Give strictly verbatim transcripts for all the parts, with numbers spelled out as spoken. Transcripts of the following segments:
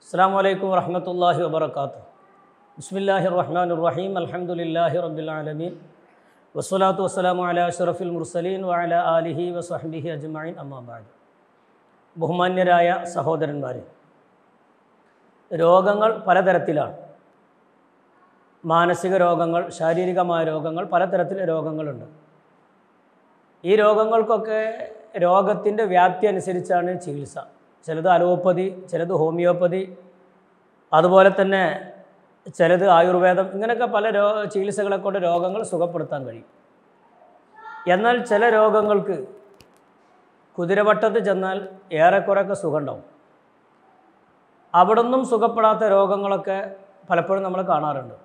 അസ്സലാമു അലൈക്കും വറഹ്മത്തുള്ളാഹി വബറകാതുഹു. ബിസ്മില്ലാഹിർ റഹ്മാനിർ റഹീം. അൽഹംദുലില്ലാഹി റബ്ബിൽ ആലമീൻ. വസ്സലാത്തു വസ്സലാമു അലാ അഷ്റഫിൽ മുർസലീൻ വഅലാ ആലിഹി വസഹ്ബിഹി അജ്മഈൻ. അമ്മാ ബഅദ്. ബഹുമാന്യരായ സഹോദരന്മാരെ, രോഗങ്ങൾ പലതരത്തിലാണ്. മാനസിക രോഗങ്ങൾ, ശാരീരികമായ രോഗങ്ങൾ, പലതരത്തിലെ രോഗങ്ങളുണ്ട്. ഈ രോഗങ്ങൾക്കൊക്കെ രോഗത്തിൻ്റെ വ്യാപ്തി അനുസരിച്ചാണ് ചികിത്സ. ചിലത് അലോപ്പതി, ചിലത് ഹോമിയോപ്പതി, അതുപോലെ തന്നെ ചിലത് ആയുർവേദം. ഇങ്ങനെയൊക്കെ പല രോ ചികിത്സകളെ കൊണ്ട് രോഗങ്ങൾ സുഖപ്പെടുത്താൻ കഴിയും. എന്നാൽ ചില രോഗങ്ങൾക്ക് കുതിരവട്ടത്ത് ചെന്നാൽ ഏറെക്കുറെയൊക്കെ സുഖമുണ്ടാവും. അവിടെ നിന്നും സുഖപ്പെടാത്ത രോഗങ്ങളൊക്കെ പലപ്പോഴും നമ്മൾ കാണാറുണ്ട്.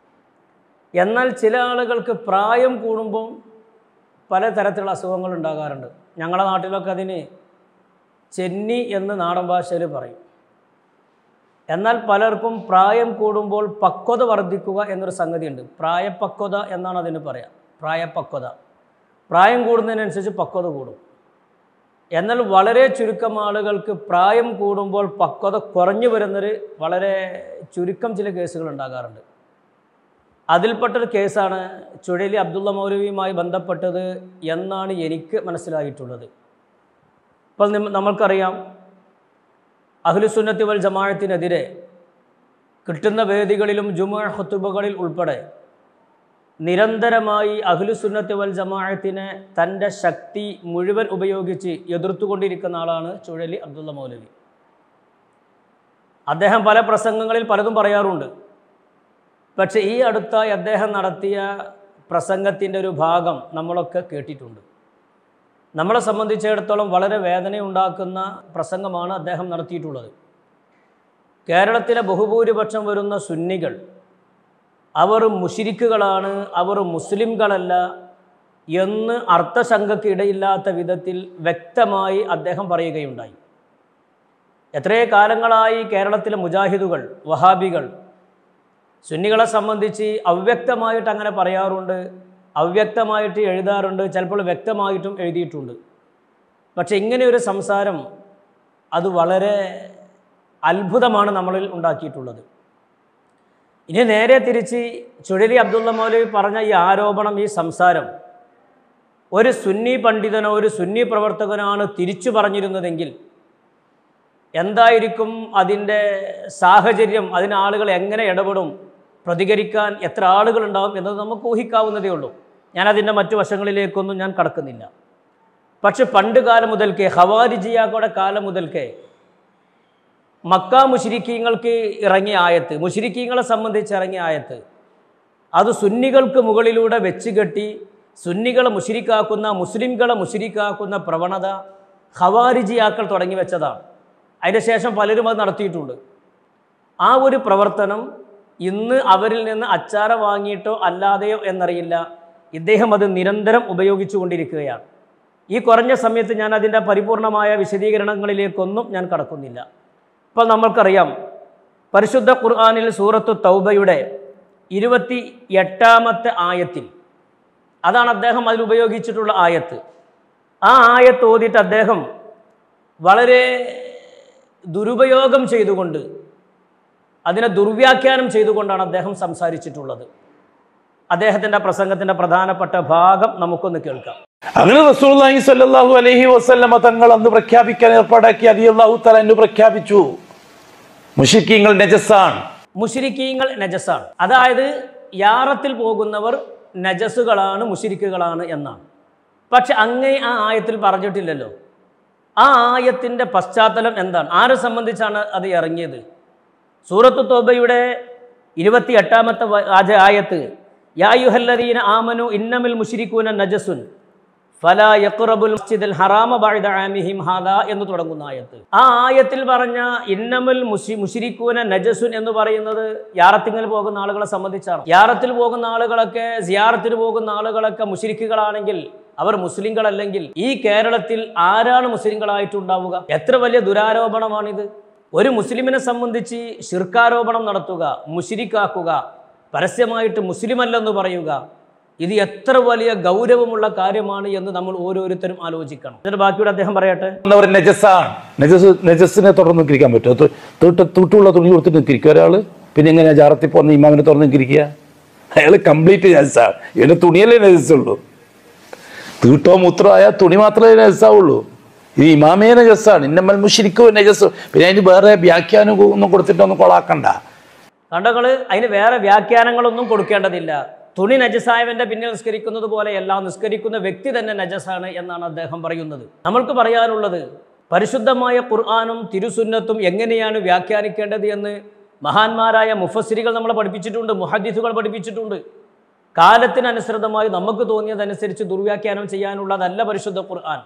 എന്നാൽ ചില ആളുകൾക്ക് പ്രായം കൂടുമ്പം പലതരത്തിലുള്ള അസുഖങ്ങൾ ഉണ്ടാകാറുണ്ട്. ഞങ്ങളുടെ നാട്ടിലൊക്കെ അതിന് ചെന്നി എന്ന് നാടൻ ഭാഷയിൽ പറയും. എന്നാൽ പലർക്കും പ്രായം കൂടുമ്പോൾ പക്വത വർദ്ധിക്കുക എന്നൊരു സംഗതിയുണ്ട്. പ്രായപക്വത എന്നാണ് അതിന് പറയാം. പ്രായപക്വത, പ്രായം കൂടുന്നതിനനുസരിച്ച് പക്വത കൂടും. എന്നാൽ വളരെ ചുരുക്കം ആളുകൾക്ക് പ്രായം കൂടുമ്പോൾ പക്വത കുറഞ്ഞു വരുന്നൊരു വളരെ ചുരുക്കം ചില കേസുകൾ ഉണ്ടാകാറുണ്ട്. അതിൽപ്പെട്ടൊരു കേസാണ് ചുഴലി അബ്ദുള്ള മൗലവിയുമായി ബന്ധപ്പെട്ടത് എന്നാണ് എനിക്ക് മനസ്സിലായിട്ടുള്ളത്. ഇപ്പോൾ നമ്മൾക്കറിയാം, അഹ്ലുസുന്നത്തി വൽ ജമാഅത്തിനെതിരെ കിട്ടുന്ന വേദികളിലും ജുമുഅ ഖുതുബകളിൽ ഉൾപ്പെടെ നിരന്തരമായി അഹ്ലുസുന്നത്തി വൽ ജമാഅത്തിനെ തൻ്റെ ശക്തി മുഴുവൻ ഉപയോഗിച്ച് എതിർത്തുകൊണ്ടിരിക്കുന്ന ആളാണ് ചുഴലി അബ്ദുള്ള മൗലവി. അദ്ദേഹം പല പ്രസംഗങ്ങളിൽ പലതും പറയാറുണ്ട്. പക്ഷേ ഈ അടുത്തായി അദ്ദേഹം നടത്തിയ പ്രസംഗത്തിൻ്റെ ഒരു ഭാഗം നമ്മളൊക്കെ കേട്ടിട്ടുണ്ട്. നമ്മളെ സംബന്ധിച്ചിടത്തോളം വളരെ വേദനയുണ്ടാക്കുന്ന പ്രസംഗമാണ് അദ്ദേഹം നടത്തിയിട്ടുള്ളത്. കേരളത്തിലെ ബഹുഭൂരിപക്ഷം വരുന്ന സുന്നികൾ അവർ മുശ്രിക്കുകളാണ്, അവർ മുസ്ലിംകളല്ല എന്ന് അർത്ഥശങ്കയ്ക്ക് ഇടയില്ലാത്ത വിധത്തിൽ വ്യക്തമായി അദ്ദേഹം പറയുകയുണ്ടായി. എത്രയോ കാലങ്ങളായി കേരളത്തിലെ മുജാഹിദുകൾ, വഹാബികൾ സുന്നികളെ സംബന്ധിച്ച് അവ്യക്തമായിട്ട് അങ്ങനെ പറയാറുണ്ട്, അവ്യക്തമായിട്ട് എഴുതാറുണ്ട്, ചിലപ്പോൾ വ്യക്തമായിട്ടും എഴുതിയിട്ടുണ്ട്. പക്ഷെ ഇങ്ങനെയൊരു സംസാരം അത് വളരെ അത്ഭുതമാണ് നമ്മളിൽ ഉണ്ടാക്കിയിട്ടുള്ളത്. ഇനി നേരെ തിരിച്ച് ചുഴലി അബ്ദുള്ള മൗലവി പറഞ്ഞ ഈ ആരോപണം, ഈ സംസാരം ഒരു സുന്നി പണ്ഡിതനോ ഒരു സുന്നി പ്രവർത്തകനാണ് തിരിച്ചു പറഞ്ഞിരുന്നതെങ്കിൽ എന്തായിരിക്കും അതിൻ്റെ സാഹചര്യം, അതിന് ആളുകൾ എങ്ങനെ ഇടപെടും, പ്രതികരിക്കാൻ എത്ര ആളുകളുണ്ടാവും എന്നത് നമുക്ക് ഊഹിക്കാവുന്നതേ ഉള്ളൂ. ഞാനതിൻ്റെ മറ്റു വശങ്ങളിലേക്കൊന്നും ഞാൻ കടക്കുന്നില്ല. പക്ഷെ പണ്ട് കാലം മുതൽക്കേ, ഖവാരിജിയാക്കളുടെ കാലം മുതൽക്കേ മക്ക മുശ്രിക്കീങ്ങൾക്ക് ഇറങ്ങിയ ആയത്ത്, മുശ്രിക്കീങ്ങളെ സംബന്ധിച്ച് ഇറങ്ങിയ ആയത്ത്, അത് സുന്നികൾക്ക് മുകളിലൂടെ വെച്ച് കെട്ടി സുന്നികളെ മുശ്രിക്കാക്കുന്ന, മുസ്ലിംകളെ മുശ്രിക്കാക്കുന്ന പ്രവണത ഖവാരിജിയാക്കൾ തുടങ്ങി വെച്ചതാണ്. അതിന് ശേഷം പലരും അത് നടത്തിയിട്ടുണ്ട്. ആ ഒരു പ്രവർത്തനം ഇന്ന് അവരിൽ നിന്ന് അച്ചാര വാങ്ങിയിട്ടോ അല്ലാതെയോ എന്നറിയില്ല, ഇദ്ദേഹം അത് നിരന്തരം ഉപയോഗിച്ചു കൊണ്ടിരിക്കുകയാണ്. ഈ കുറഞ്ഞ സമയത്ത് ഞാൻ അതിൻ്റെ പരിപൂർണമായ വിശദീകരണങ്ങളിലേക്കൊന്നും ഞാൻ കടക്കുന്നില്ല. ഇപ്പോൾ നമ്മൾക്കറിയാം, പരിശുദ്ധ ഖുർആനിൽ സൂറത്തു തൗബയുടെ ഇരുപത്തി എട്ടാമത്തെ ആയത്തിൽ, അതാണ് അദ്ദേഹം അതിൽ ഉപയോഗിച്ചിട്ടുള്ള ആയത്ത്. ആ ആയത്ത് ഓതിയിട്ട് അദ്ദേഹം വളരെ ദുരുപയോഗം ചെയ്തുകൊണ്ട്, അതിനെ ദുർവ്യാഖ്യാനം ചെയ്തുകൊണ്ടാണ് അദ്ദേഹം സംസാരിച്ചിട്ടുള്ളത്. അദ്ദേഹത്തിൻ്റെ പ്രസംഗത്തിൻ്റെ പ്രധാനപ്പെട്ട ഭാഗം നമുക്കൊന്ന് കേൾക്കാം. അങ്ങനെ റസൂലുള്ളാഹി സ്വല്ലല്ലാഹു അലൈഹി വസല്ലമ തങ്ങൾ അന്ന് പ്രഖ്യാപിക്കാൻ ഏർപ്പാടാക്കി റളിയല്ലാഹു തആല അൻഹു പ്രഖ്യാപിച്ചു, മുശ്രിക്കീങ്ങൾ നജസാണ്. മുശ്രിക്കീങ്ങൾ നജസാണ്, അതായത് യാറത്തിൽ പോകുന്നവർ നജസുകളാണ്, മുശ്രിക്കുകളാണ് എന്നാണ്. പക്ഷെ അങ്ങേ ആ ആയത്തിൽ പറഞ്ഞിട്ടില്ലല്ലോ. ആ ആയത്തിൻ്റെ പശ്ചാത്തലം എന്താണ്, ആരെ സംബന്ധിച്ചാണ് അത് ഇറങ്ങിയത്? സൂറത്തു തൗബയുടെ ഇരുപത്തി എട്ടാമത്തെ ആയത്ത്, യാ അയ്യുഹല്ലദീന ആമനു ഇന്നമിൽ മുശ്രികൂന നജസുൻ ഫലാ യഖ്റബുൽ മസ്ജിദൽ ഹറാമ ബഅദ ആമിഹിം ഹാദാ എന്ന് തുടങ്ങുന്ന ആയത്ത്. ആ ആയത്തിൽ പറഞ്ഞ ഇന്നമിൽ മുശ്രികൂന നജസുൻ എന്ന് പറയുന്നത് യാറത്തിങ്ങിൽ പോകുന്ന ആളുകളെ സംബന്ധിച്ചാണ്. യാറത്തിൽ പോകുന്ന ആളുകളൊക്കെ, സിയാറത്തിന് പോകുന്ന ആളുകളൊക്കെ മുശ്രിക്കുകളാണെങ്കിൽ അവർ മുസ്ലിങ്ങളല്ലെങ്കിൽ ഈ കേരളത്തിൽ ആരാണ് മുസ്ലിങ്ങളായിട്ടുണ്ടാവുക? എത്ര വലിയ ദുരാരോപണമാണിത്! ഒരു മുസ്ലിമിനെ സംബന്ധിച്ച് ശിർക്കാരോപണം നടത്തുക, മുശ്രിക്കാക്കുക, പരസ്യമായിട്ട് മുസ്ലിമല്ലെന്ന് പറയുക, ഇത് എത്ര വലിയ ഗൗരവമുള്ള കാര്യമാണ് എന്ന് നമ്മൾ ഓരോരുത്തരും ആലോചിക്കണം. എന്നിട്ട് ബാക്കിയോട് അദ്ദേഹം പറയട്ടെ. നജസാണ്, നജസ് നജസിനെ തുറന്ന് നിൽക്കാൻ പറ്റുമോ? തൂട്ട തൂട്ടുള്ള തുണി കൊടുത്തിട്ട് നിൽക്കുക ഒരാള്. പിന്നെ എങ്ങനെയാ ജാറത്തിൽ പോകുന്ന ഇമാമിനെ തുറന്ന് നിൽക്കിരിക്കുക? അയാൾ കംപ്ലീറ്റ് നജസാണ്. ഇവന്റെ തുണിയല്ലേ നജസുള്ളൂ. തീട്ടോ മൂത്രോ ആയാൽ തുണി മാത്രമേ നജസാവുള്ളൂ. ഇത് ഇമാമേ നജസാണ്. ഇന്നമൽ മുശ്രിക്കോ നജസ്. പിന്നെ അതിന് വേറെ വ്യാഖ്യാനം ഒന്നും കൊടുത്തിട്ടൊന്നും കൊളാക്കണ്ട. കണ്ടകള് അതിന് വേറെ വ്യാഖ്യാനങ്ങളൊന്നും കൊടുക്കേണ്ടതില്ല. തുണി നജസായവന്റെ പിന്നിൽ നിസ്കരിക്കുന്നത് പോലെയല്ല, നിസ്കരിക്കുന്ന വ്യക്തി തന്നെ നജസാണ് എന്നാണ് അദ്ദേഹം പറയുന്നത്. നമ്മൾക്ക് പറയാനുള്ളത് പരിശുദ്ധമായ ഖുർആനും തിരുസുന്നത്തും എങ്ങനെയാണ് വ്യാഖ്യാനിക്കേണ്ടത് എന്ന് മഹാന്മാരായ മുഫസ്സിരികൾ നമ്മളെ പഠിപ്പിച്ചിട്ടുണ്ട്, മുഹദ്ദിസുകൾ പഠിപ്പിച്ചിട്ടുണ്ട്. കാലത്തിനനുസൃതമായി നമുക്ക് തോന്നിയതനുസരിച്ച് ദുർവ്യാഖ്യാനം ചെയ്യാനുള്ളതല്ല പരിശുദ്ധ ഖുർആൻ.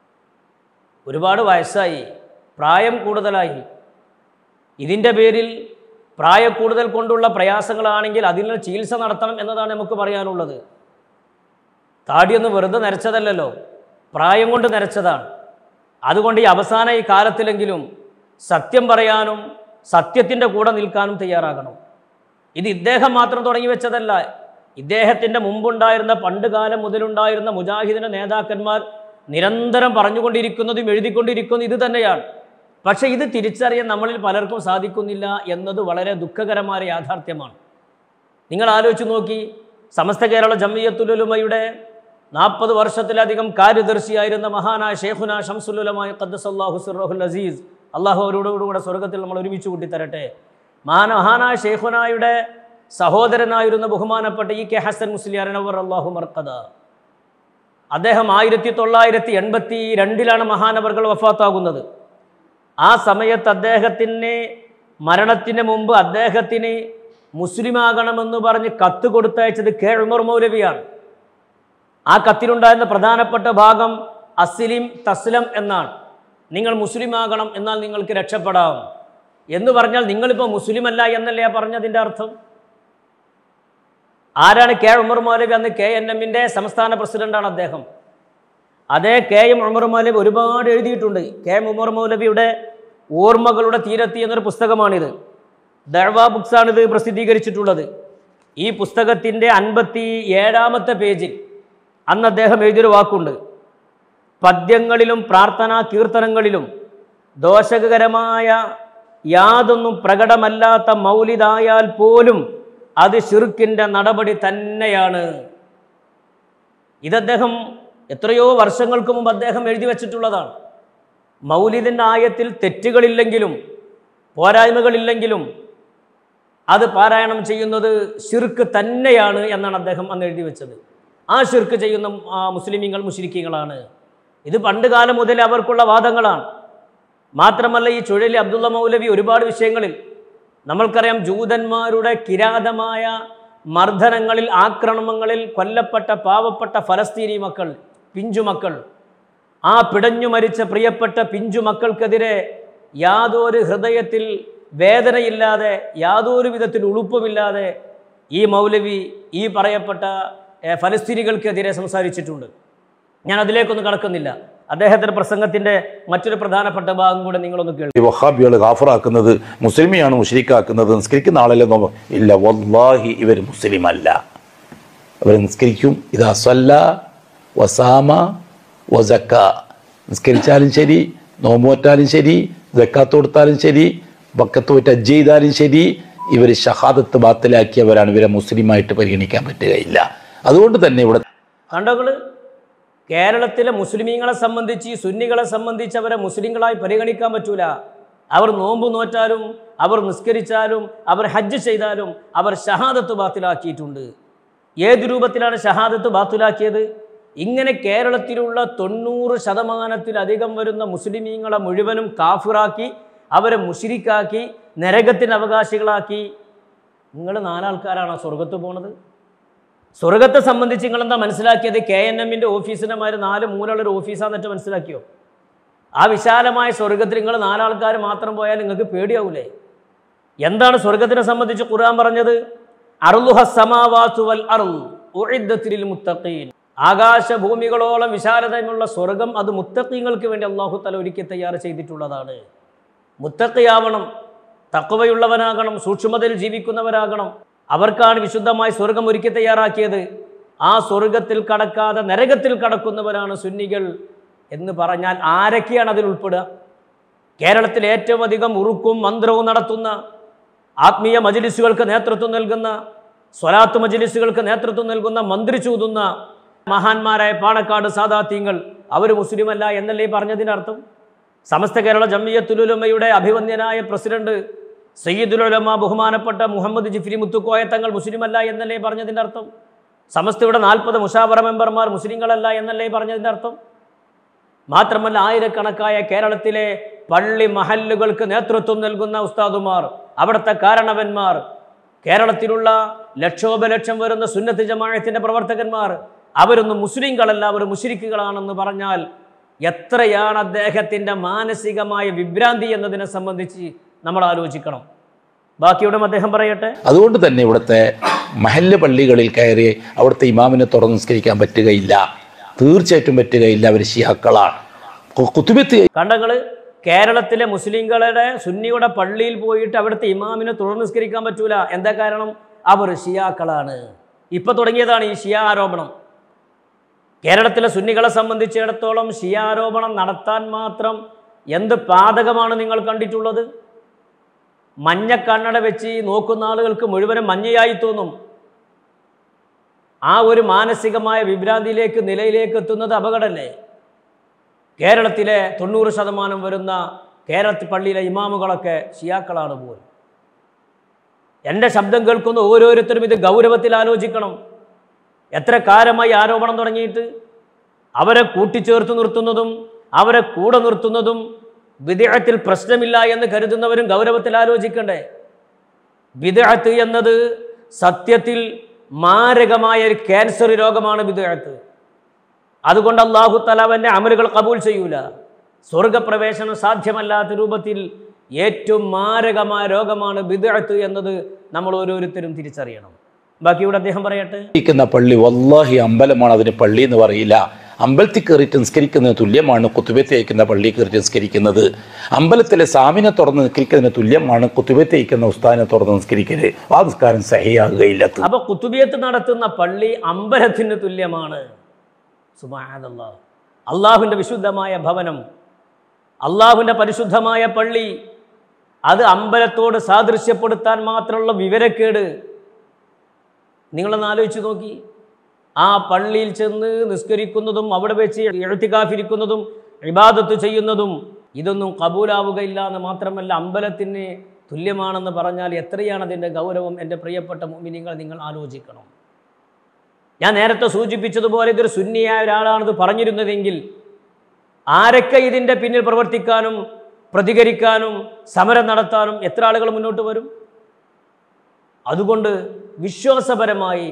ഒരുപാട് വയസ്സായി, പ്രായം കൂടുതലായി, ഇതിൻ്റെ പേരിൽ പ്രായ കൂടുതൽ കൊണ്ടുള്ള പ്രയാസങ്ങളാണെങ്കിൽ അതിനുള്ള ചികിത്സ നടത്തണം എന്നതാണ് നമുക്ക് പറയാനുള്ളത്. താടിയൊന്ന് വെറുതെ നരച്ചതല്ലല്ലോ, പ്രായം കൊണ്ട് നരച്ചതാണ്. അതുകൊണ്ട് ഈ അവസാന ഈ കാലത്തിലെങ്കിലും സത്യം പറയാനും സത്യത്തിൻ്റെ കൂടെ നിൽക്കാനും തയ്യാറാകണം. ഇത് ഇദ്ദേഹം മാത്രം തുടങ്ങി വെച്ചതല്ല. ഇദ്ദേഹത്തിൻ്റെ മുമ്പുണ്ടായിരുന്ന പണ്ട് കാലം മുതലുണ്ടായിരുന്ന മുജാഹിദിൻ്റെ നേതാക്കന്മാർ നിരന്തരം പറഞ്ഞുകൊണ്ടിരിക്കുന്നതും എഴുതിക്കൊണ്ടിരിക്കുന്നതും ഇത് തന്നെയാണ്. പക്ഷേ ഇത് തിരിച്ചറിയാൻ നമ്മളിൽ പലർക്കും സാധിക്കുന്നില്ല എന്നത് വളരെ ദുഃഖകരമായ യാഥാർത്ഥ്യമാണ്. നിങ്ങൾ ആലോചിച്ച് നോക്കി, സമസ്ത കേരള ജംഇയ്യത്തുൽ ഉലമയുടെ നാൽപ്പത് വർഷത്തിലധികം കാര്യദർശിയായിരുന്ന മഹാനായ ഷെയ്ഖുന ശംസുൽ ഉലമ ഖദ്ദസല്ലാഹു സിർറഹുൽ അസീസ്, അള്ളാഹു അവരോടുകൂടെ സ്വർഗത്തിൽ നമ്മൾ ഒരുമിച്ച് കൂട്ടിത്തരട്ടെ. മഹാന മഹാനായ ഷെയ്ഖുനായുടെ സഹോദരനായിരുന്ന ബഹുമാനപ്പെട്ട ഇ കെ ഹസൻ മുസ്ലിയാർ നവ്വർ അല്ലാഹു മർഖദ, അദ്ദേഹം ആയിരത്തി തൊള്ളായിരത്തി എൺപത്തി രണ്ടിലാണ് മഹാനവർകൾ വഫാത്താകുന്നത്. ആ സമയത്ത് അദ്ദേഹത്തിന് മരണത്തിന് മുമ്പ് അദ്ദേഹത്തിന് മുസ്ലിമാകണമെന്ന് പറഞ്ഞ് കത്ത് കൊടുത്തയച്ചത് കെ ഉമർ മൗലവിയാണ്. ആ കത്തിലുണ്ടായിരുന്ന പ്രധാനപ്പെട്ട ഭാഗം അസ്ലിം തസ്ലം എന്നാണ്. നിങ്ങൾ മുസ്ലിമാകണം, എന്നാൽ നിങ്ങൾക്ക് രക്ഷപ്പെടാം എന്ന് പറഞ്ഞാൽ നിങ്ങളിപ്പോൾ മുസ്ലിം അല്ല എന്നല്ലേ പറഞ്ഞതിൻ്റെ അർത്ഥം. ആരാണ് കെ ഉമർ മൗലവി? അന്ന് കെ എൻ എമ്മിൻ്റെ സംസ്ഥാന പ്രസിഡന്റാണ് അദ്ദേഹം. അതേ കെ എം ഉമർ മൗലവി ഒരുപാട് എഴുതിയിട്ടുണ്ട്. കെ എം ഉമർ മൗലവിയുടെ ഓർമ്മകളുടെ തീരത്തി എന്നൊരു പുസ്തകമാണിത്. ദഅ്വ ബുക്സാണിത് പ്രസിദ്ധീകരിച്ചിട്ടുള്ളത്. ഈ പുസ്തകത്തിൻ്റെ അൻപത്തി ഏഴാമത്തെ പേജിൽ അന്ന് അദ്ദേഹം എഴുതിയൊരു വാക്കുണ്ട്: പദ്യങ്ങളിലും പ്രാർത്ഥനാ കീർത്തനങ്ങളിലും ദോഷകരമായ യാതൊന്നും പ്രകടമല്ലാത്ത മൗലിദായാൽ പോലും അത് ശിർക്കിൻ്റെ നടപടി തന്നെയാണ്. ഇതദ്ദേഹം എത്രയോ വർഷങ്ങൾക്ക് മുമ്പ് അദ്ദേഹം എഴുതി വച്ചിട്ടുള്ളതാണ്. മൗലിദിൻ്റെ ആയത്തിൽ തെറ്റുകളില്ലെങ്കിലും പോരായ്മകളില്ലെങ്കിലും അത് പാരായണം ചെയ്യുന്നത് ശിർക്ക് തന്നെയാണ് എന്നാണ് അദ്ദേഹം അന്ന് എഴുതി വെച്ചത്. ആ ശിർക്ക് ചെയ്യുന്ന മുസ്ലിമീങ്ങൾ മുശ്രിക്കീങ്ങളാണ്. ഇത് പണ്ട് കാലം മുതൽ അവർക്കുള്ള വാദങ്ങളാണ്. മാത്രമല്ല ഈ ചുഴലി അബ്ദുള്ള മൗലവി ഒരുപാട് വിഷയങ്ങളിൽ നമ്മൾക്കറിയാം, ജൂതന്മാരുടെ കിരാതമായ മർദ്ദനങ്ങളിൽ ആക്രമണങ്ങളിൽ കൊല്ലപ്പെട്ട പാവപ്പെട്ട ഫലസ്തീനി മക്കൾ, പിഞ്ചുമക്കൾ, ആ പിടഞ്ഞു മരിച്ച പ്രിയപ്പെട്ട പിഞ്ചുമക്കൾക്കെതിരെ യാതൊരു ഹൃദയത്തിൽ വേദനയില്ലാതെ യാതൊരു വിധത്തിൽ ഉളുപ്പുമില്ലാതെ ഈ മൗലവി ഈ പറയപ്പെട്ട ഫലസ്തീനികൾക്കെതിരെ സംസാരിച്ചിട്ടുണ്ട്. ഞാൻ അതിലേക്കൊന്നും കടക്കുന്നില്ല. അദ്ദേഹത്തിൻ്റെ പ്രസംഗത്തിൻ്റെ മറ്റൊരു പ്രധാനപ്പെട്ട ഭാഗം കൂടെ നിങ്ങളൊന്ന് കേൾക്കും. വഹാബികൾ ഗാഫറാക്കുന്നത് മുസ്ലിമിയാണ് മുശ്രിക്കാക്കുന്നത്, നിസ്കരിക്കുന്ന ആളല്ലേ നോമ്പ് ഇല്ല. വല്ലാഹി ഇവർ മുസ്ലിം അല്ല. അവർ നിസ്കരിക്കും. ഇതാ സ്വല്ല വസാമ വസക്ക, നിസ്കരിച്ചാലും ശരി, നോമ്പോറ്റാലും ശരി, സക്കാത്ത് കൊടുത്താലും ശരി, ബക്കത്ത് പോയിട്ട് ഹജ്ജ് ചെയ്താലും ശരി, ഇവർ ഷഹാദത്ത് ബാത്തിലാക്കിയവരാണ്. ഇവരെ മുസ്ലിമായിട്ട് പരിഗണിക്കാൻ പറ്റുകയില്ല. അതുകൊണ്ട് തന്നെ ഇവിടെ കണ്ടകള് കേരളത്തിലെ മുസ്ലിമീങ്ങളെ സംബന്ധിച്ച്, സുന്നികളെ സംബന്ധിച്ച് അവരെ മുസ്ലിങ്ങളായി പരിഗണിക്കാൻ പറ്റൂല. അവർ നോമ്പ് നോറ്റാലും അവർ നിസ്കരിച്ചാലും അവർ ഹജ്ജ് ചെയ്താലും അവർ ഷഹാദത്ത് ബാത്തിലാക്കിയിട്ടുണ്ട്. ഏത് രൂപത്തിലാണ് ഷഹാദത്ത് ബാത്തിലാക്കിയത്? ഇങ്ങനെ കേരളത്തിലുള്ള തൊണ്ണൂറ് ശതമാനത്തിലധികം വരുന്ന മുസ്ലിമീങ്ങളെ മുഴുവനും കാഫിറാക്കി, അവരെ മുശ്രിക്കാക്കി, നരകത്തിന് അവകാശികളാക്കി. നിങ്ങൾ നാലാൾക്കാരാണോ സ്വർഗത്ത് പോണത്? സ്വർഗത്തെ സംബന്ധിച്ച് നിങ്ങളെന്താ മനസ്സിലാക്കിയത്? കെ എൻ എമ്മിൻ്റെ ഓഫീസിനെമാർ നാല് മൂലമുള്ളൊരു ഓഫീസാന്നിട്ട് മനസ്സിലാക്കിയോ? ആ വിശാലമായ സ്വർഗത്തിൽ നിങ്ങൾ നാലാൾക്കാർ മാത്രം പോയാൽ നിങ്ങൾക്ക് പേടിയാവൂലേ? എന്താണ് സ്വർഗത്തിനെ സംബന്ധിച്ച് ഖുർആൻ പറഞ്ഞത്? അർളുഹ സമാവാതു വൽ അർള് ഉഇദ്ദത് ലിൽ മുത്തഖീൻ. ആകാശഭൂമികളോളം വിശാലതയുള്ള സ്വർഗം അത് മുത്തഖീങ്ങൾക്ക് വേണ്ടി അല്ലാഹു തആല ഒരുക്കി തയ്യാർ ചെയ്തിട്ടുള്ളതാണ്. മുത്തഖിയാവണം, തഖ്വയുള്ളവനാകണം, സൂക്ഷ്മതയിൽ ജീവിക്കുന്നവരാകണം. അവർക്കാണ് വിശുദ്ധമായി സ്വർഗം ഒരുക്കി തയ്യാറാക്കിയത്. ആ സ്വർഗത്തിൽ കടക്കാതെ നരകത്തിൽ കടക്കുന്നവരാണ് സുന്നികൾ എന്ന് പറഞ്ഞാൽ ആരൊക്കെയാണ് അതിൽ ഉൾപ്പെടുക? കേരളത്തിൽ ഏറ്റവും അധികം ഉറുക്കും മന്ത്രവും നടത്തുന്ന, ആത്മീയ മജ്ലിസുകൾക്ക് നേതൃത്വം നൽകുന്ന, സ്വലാത്ത് മജ്ലിസുകൾക്ക് നേതൃത്വം നൽകുന്ന, മന്ത്രി ചൂതുന്ന മഹാന്മാരായ പാണക്കാട് സാദാത്യങ്ങൾ അവർ മുസ്ലിമല്ല എന്നല്ലേ പറഞ്ഞതിൻ്റെ അർത്ഥം? സമസ്ത കേരള ജംഇയ്യത്തുൽ ഉലമയുടെ അഭിവന്ദ്യനായ പ്രസിഡന്റ് സയ്യിദുൽ ഉലമ ബഹുമാനപ്പെട്ട മുഹമ്മദ് ജിഫ്രി മുത്തുക്കോയ തങ്ങൾ മുസ്ലിമല്ല എന്നല്ലേ പറഞ്ഞതിൻ്റെ അർത്ഥം? സമസ്തയുടെ നാൽപ്പത് മുഷാവറ മെമ്പർമാർ മുസ്ലിങ്ങളല്ല എന്നല്ലേ പറഞ്ഞതിൻ്റെ അർത്ഥം? മാത്രമല്ല ആയിരക്കണക്കായ കേരളത്തിലെ പള്ളി മഹല്ലുകൾക്ക് നേതൃത്വം നൽകുന്ന ഉസ്താദുമാർ, അവിടുത്തെ കാരണവന്മാർ, കേരളത്തിലുള്ള ലക്ഷോപലക്ഷം വരുന്ന സുന്നത്ത് ജമാഅത്തിന്റെ പ്രവർത്തകന്മാർ അവരൊന്നും മുസ്ലിങ്ങളല്ല, അവർ മുശ്രിക്കുകളാണെന്ന് പറഞ്ഞാൽ എത്രയാണ് അദ്ദേഹത്തിൻ്റെ മാനസികമായ വിഭ്രാന്തി എന്നതിനെ സംബന്ധിച്ച് നമ്മൾ ആലോചിക്കണം. ബാക്കിയുടെ അദ്ദേഹം പറയട്ടെ. അതുകൊണ്ട് തന്നെ ഇവിടുത്തെ മഹല്ല് പള്ളികളിൽ കയറി അവിടുത്തെ ഇമാമിനെ തുറന്ന് നിസ്കരിക്കാൻ പറ്റുകയില്ല, തീർച്ചയായിട്ടും പറ്റുകയില്ല. അവർ ശിയാക്കളാണ്. കുത്തുബത്ത് കണ്ടങ്ങള് കേരളത്തിലെ മുസ്ലിങ്ങളുടെ സുന്നിയുടെ പള്ളിയിൽ പോയിട്ട് അവിടുത്തെ ഇമാമിനെ തുറന്ന് നിസ്കരിക്കാൻ പറ്റൂല. എന്താ കാരണം? അവർ ഷിയാക്കളാണ്. ഇപ്പൊ തുടങ്ങിയതാണ് ഈ ഷിയ ആരോപണം. കേരളത്തിലെ സുന്നികളെ സംബന്ധിച്ചിടത്തോളം ഷിയ ആരോപണം നടത്താൻ മാത്രം എന്ത് പാതകമാണ് നിങ്ങൾ കണ്ടിട്ടുള്ളത്? മഞ്ഞ കണ്ണട വെച്ച് നോക്കുന്ന ആളുകൾക്ക് മുഴുവനും മഞ്ഞയായി തോന്നും. ആ ഒരു മാനസികമായ വിഭ്രാന്തിയിലേക്ക് നിലയിലേക്ക് എത്തുന്നത് അപകടമല്ലേ? കേരളത്തിലെ തൊണ്ണൂറ് ശതമാനം വരുന്ന കേരളത്തിൽ പള്ളിയിലെ ഇമാമുകളൊക്കെ ഷിയാക്കളാണ് പോലും. എൻ്റെ ശബ്ദം കേൾക്കുന്ന ഓരോരുത്തരും ഇത് ഗൗരവത്തിൽ ആലോചിക്കണം. എത്ര കാലമായി ആരോപണം തുടങ്ങിയിട്ട് അവരെ കൂട്ടിച്ചേർത്ത് നിർത്തുന്നതും അവരെ കൂടെ നിർത്തുന്നതും ബിദ്അത്തിൽ പ്രശ്നമില്ല എന്ന് കരുതുന്നവരും ഗൗരവത്തിൽ ആലോചിക്കണ്ടേ? ബിദ്അത്ത് എന്നത് സത്യത്തിൽ മാരകമായ ഒരു ക്യാൻസർ രോഗമാണ് ബിദ്അത്ത്. അതുകൊണ്ട് അല്ലാഹു തആല അവൻ്റെ അമലുകൾ കബൂൽ ചെയ്യൂല. സ്വർഗപ്രവേശനം സാധ്യമല്ലാത്ത രൂപത്തിൽ ഏറ്റവും മാരകമായ രോഗമാണ് ബിദ്അത്ത് എന്നത് നമ്മൾ ഓരോരുത്തരും തിരിച്ചറിയണം. ബാക്കിയുടെ അദ്ദേഹം പറയട്ടെ. പള്ളി വല്ലാഹി അമ്പലമാണ്, അതിന് പള്ളി എന്ന് പറയില്ല. അമ്പലത്തിൽ കയറിയിട്ട് നിസ്കരിക്കുന്നതിന് തുല്യമാണ് കുത്തുബത്ത് അയക്കുന്ന പള്ളി കയറിയിട്ട് നിസ്കരിക്കുന്നത്. അമ്പലത്തിലെ സാമിനെ തുറന്ന് നിസ്കരിക്കുന്നതിന് തുല്യമാണ് കുത്തുബത്ത് അയക്കുന്ന ഉസ്താദിനെ തുറന്ന് നിസ്കരിക്കല്. ആ നിസ്കാരം സഹിയാകുകയില്ല. അപ്പൊ കുത്തുബിയത്ത് നടത്തുന്ന പള്ളി അമ്പലത്തിന് തുല്യമാണ്. സുബ്ഹാനല്ലാഹ്. അള്ളാഹുവിൻ്റെ വിശുദ്ധമായ ഭവനം, അള്ളാഹുവിൻ്റെ പരിശുദ്ധമായ പള്ളി, അത് അമ്പലത്തോട് സാദൃശ്യപ്പെടുത്താൻ മാത്രമുള്ള വിവരക്കേട് നിങ്ങളൊന്ന് ആലോചിച്ച് നോക്കി. ആ പള്ളിയിൽ ചെന്ന് നിസ്കരിക്കുന്നതും അവിടെ വെച്ച് ഇഅ്തികാഫിരിക്കുന്നതും ഇബാദത്ത് ചെയ്യുന്നതും ഇതൊന്നും കബൂലാവുകയില്ല എന്ന് മാത്രമല്ല അമ്പലത്തിന് തുല്യമാണെന്ന് പറഞ്ഞാൽ എത്രയാണ് അതിൻ്റെ ഗൗരവം? എൻ്റെ പ്രിയപ്പെട്ട മുഅ്മിനീങ്ങൾ, നിങ്ങൾ ആലോചിക്കണം. ഞാൻ നേരത്തെ സൂചിപ്പിച്ചതുപോലെ ഇതൊരു സുന്നിയായ ഒരാളാണിത് പറഞ്ഞിരുന്നതെങ്കിൽ ആരൊക്കെ ഇതിൻ്റെ പിന്നിൽ പ്രവർത്തിക്കാനും പ്രതികരിക്കാനും സമരം നടത്താനും എത്ര ആളുകൾ മുന്നോട്ട് വരും? അതുകൊണ്ട് വിശ്വാസപരമായി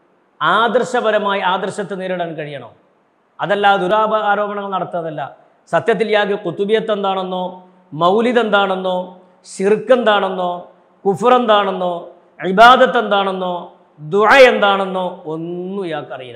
ആദർശപരമായി ആദർശത്തെ നേരിടാൻ കഴിയണം. അതല്ല ദുരാപ ആരോപണങ്ങൾ നടത്താതല്ല. സത്യത്തിൽ യാഗ് കുത്തുബിയത്ത് എന്താണെന്നോ, മൗലിദ് എന്താണെന്നോ, ശിർക്ക് എന്താണെന്നോ, കുഫർ എന്താണെന്നോ, ഇബാദത്ത് എന്താണെന്നോ, ദുആ എന്താണെന്നോ ഒന്നും ഇയാൾക്കറിയില്ല.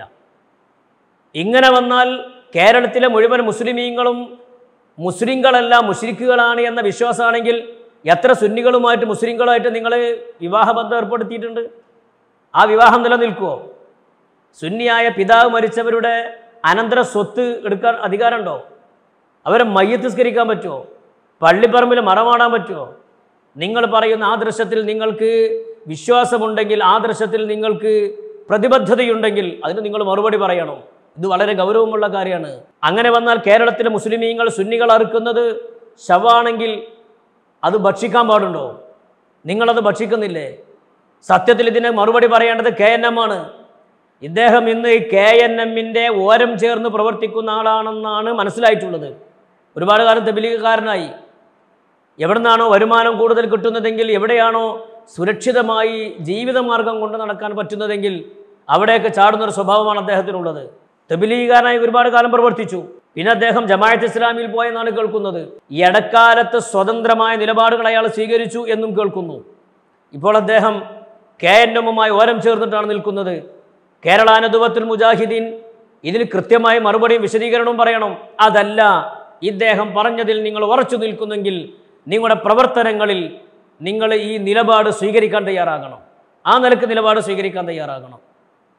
ഇങ്ങനെ വന്നാൽ കേരളത്തിലെ മുഴുവൻ മുസ്ലിമീങ്ങളും മുസ്ലിങ്ങളല്ല മുശ്രിക്കുകളാണ് എന്ന വിശ്വാസമാണെങ്കിൽ എത്ര സുന്നികളുമായിട്ട് മുസ്ലിങ്ങളായിട്ട് നിങ്ങൾ വിവാഹബന്ധം ഏർപ്പെടുത്തിയിട്ടുണ്ട്? ആ വിവാഹം നിലനിൽക്കുമോ? സുന്നിയായ പിതാവ് മരിച്ചവരുടെ അനന്തര സ്വത്ത് എടുക്കാൻ അധികാരമുണ്ടോ? അവരെ മയ്യത്ത് സ്കരിക്കാൻ പറ്റുമോ? പള്ളിപ്പറമ്പിൽ മറമാടാൻ പറ്റുമോ? നിങ്ങൾ പറയുന്ന ആദർശത്തിൽ നിങ്ങൾക്ക് വിശ്വാസമുണ്ടെങ്കിൽ, ആദർശത്തിൽ നിങ്ങൾക്ക് പ്രതിബദ്ധതയുണ്ടെങ്കിൽ അതിന് നിങ്ങൾ മറുപടി പറയണം. ഇത് വളരെ ഗൗരവമുള്ള കാര്യമാണ്. അങ്ങനെ വന്നാൽ കേരളത്തിലെ മുസ്ലിമീങ്ങൾ സുന്നികൾ അറുക്കുന്നത് ശവാണെങ്കിൽ അത് ഭക്ഷിക്കാൻ പാടുണ്ടോ? നിങ്ങളത് ഭക്ഷിക്കുന്നില്ലേ? സത്യത്തിൽ ഇതിന് മറുപടി പറയേണ്ടത് കെ എൻ എം ആണ്. ഇദ്ദേഹം ഇന്ന് കെ എൻ എമ്മിൻ്റെ ഓരം ചേർന്ന് പ്രവർത്തിക്കുന്ന ആളാണെന്നാണ് മനസ്സിലായിട്ടുള്ളത്. ഒരുപാട് കാലം തബ്ലീഗുകാരനായി. എവിടെ നിന്നാണോ വരുമാനം കൂടുതൽ കിട്ടുന്നതെങ്കിൽ, എവിടെയാണോ സുരക്ഷിതമായി ജീവിതമാർഗം കൊണ്ട് നടക്കാൻ പറ്റുന്നതെങ്കിൽ അവിടെയൊക്കെ ചാടുന്നൊരു സ്വഭാവമാണ് അദ്ദേഹത്തിനുള്ളത്. തബ്ലീഗുകാരനായി ഒരുപാട് കാലം പ്രവർത്തിച്ചു. പിന്നെ അദ്ദേഹം ജമാഅത്ത് ഇസ്ലാമിയിൽ പോയെന്നാണ് കേൾക്കുന്നത്. ഈ ഇടക്കാലത്ത് സ്വതന്ത്രമായ നിലപാടുകൾ അയാൾ സ്വീകരിച്ചു എന്നും കേൾക്കുന്നു. ഇപ്പോൾ അദ്ദേഹം കെ എൻ എമ്മുമായി ഓരം ചേർന്നിട്ടാണ് നിൽക്കുന്നത്. കേരള നദുവത്തുൽ മുജാഹിദീൻ ഇതിന് കൃത്യമായി മറുപടിയും വിശദീകരണവും പറയണം. അതല്ല, ഇദ്ദേഹം പറഞ്ഞതിൽ നിങ്ങൾ ഉറച്ചു നിൽക്കുന്നെങ്കിൽ നിങ്ങളുടെ പ്രവർത്തനങ്ങളിൽ നിങ്ങൾ ഈ നിലപാട് സ്വീകരിക്കാൻ തയ്യാറാകണം. ആ നിലക്ക് നിലപാട് സ്വീകരിക്കാൻ തയ്യാറാകണം.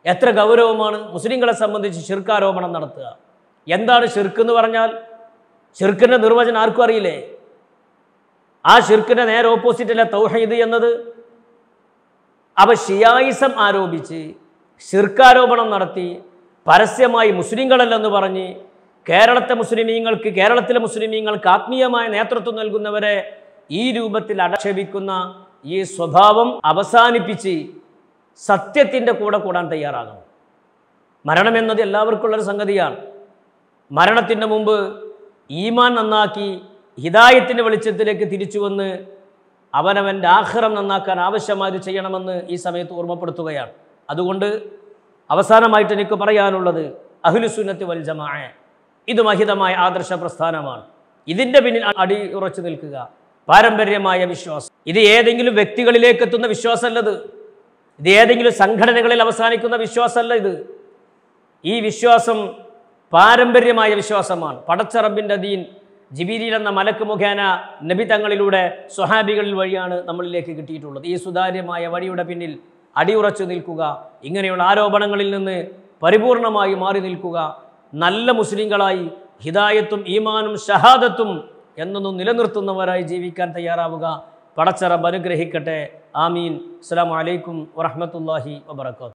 എത്ര ഗൗരവമാണ് മുസ്ലിങ്ങളെ സംബന്ധിച്ച് ശിർക്കാരോപണം നടത്തുക. എന്താണ് ശിർക്ക് എന്ന് പറഞ്ഞാൽ? ശിർക്കിൻ്റെ നിർവചനം ആർക്കും അറിയില്ലേ? ആ ശിർക്കിൻ്റെ നേരെ ഓപ്പോസിറ്റല്ല തൗഹീദ് എന്നത്. അവ ഷിയായിസം ആരോപിച്ച് ശിർക്കാരോപണം നടത്തി പരസ്യമായി മുസ്ലിങ്ങളല്ലെന്ന് പറഞ്ഞ് കേരളത്തെ മുസ്ലിമീങ്ങൾക്ക് കേരളത്തിലെ മുസ്ലിമീങ്ങൾക്ക് ആത്മീയമായ നേതൃത്വം നൽകുന്നവരെ ഈ രൂപത്തിൽ അടക്ഷേപിക്കുന്ന ഈ സ്വഭാവം അവസാനിപ്പിച്ച് സത്യത്തിൻ്റെ കൂടെ കൂടാൻ തയ്യാറാകണം. മരണം എന്നത് എല്ലാവർക്കുള്ളൊരു സംഗതിയാണ്. മരണത്തിൻ്റെ മുമ്പ് ഈമാൻ നന്നാക്കി ഹിദായത്തിൻ്റെ വെളിച്ചത്തിലേക്ക് തിരിച്ചു വന്ന് അവനവൻ്റെ ആഖിറം നന്നാക്കാൻ ആവശ്യമായത് ചെയ്യണമെന്ന് ഈ സമയത്ത് ഓർമ്മപ്പെടുത്തുകയാണ്. അതുകൊണ്ട് അവസാനമായിട്ട് എനിക്ക് പറയാനുള്ളത്, അഹ്ലുസുന്നത്തി വൽ ജമാഅ ഇത് മഹിതമായ ആദർശ പ്രസ്ഥാനമാണ്. ഇതിൻ്റെ പിന്നിൽ അടി ഉറച്ചു നിൽക്കുക. പാരമ്പര്യമായ വിശ്വാസം. ഇത് ഏതെങ്കിലും വ്യക്തികളിലേക്ക് എത്തുന്ന വിശ്വാസമല്ലത്. ഇത് ഏതെങ്കിലും സംഘടനകളിൽ അവസാനിക്കുന്ന വിശ്വാസമല്ല. ഇത് ഈ വിശ്വാസം പാരമ്പര്യമായ വിശ്വാസമാണ്. പടച്ച റബ്ബിൻ്റെ ദീൻ ജിബീരിൽ എന്ന മലക്ക് മുഖേന നബി തങ്ങളിലൂടെ സ്വഹാബികളിൽ വഴിയാണ് നമ്മളിലേക്ക് കിട്ടിയിട്ടുള്ളത്. ഈ സുതാര്യമായ വഴിയുടെ പിന്നിൽ അടിയുറച്ചു നിൽക്കുക. ഇങ്ങനെയുള്ള ആരോപണങ്ങളിൽ നിന്ന് പരിപൂർണമായി മാറി നിൽക്കുക. നല്ല മുസ്ലിങ്ങളായി ഹിദായത്തും ഈമാനും ഷഹാദത്തും എന്നൊന്നും നിലനിർത്തുന്നവരായി ജീവിക്കാൻ തയ്യാറാവുക. പടച്ച റബ്ബ് അനുഗ്രഹിക്കട്ടെ. ആമീൻ. അസ്സലാമു അലൈക്കും വറഹ്മത്തുള്ളാഹി വബറകാതുഹു.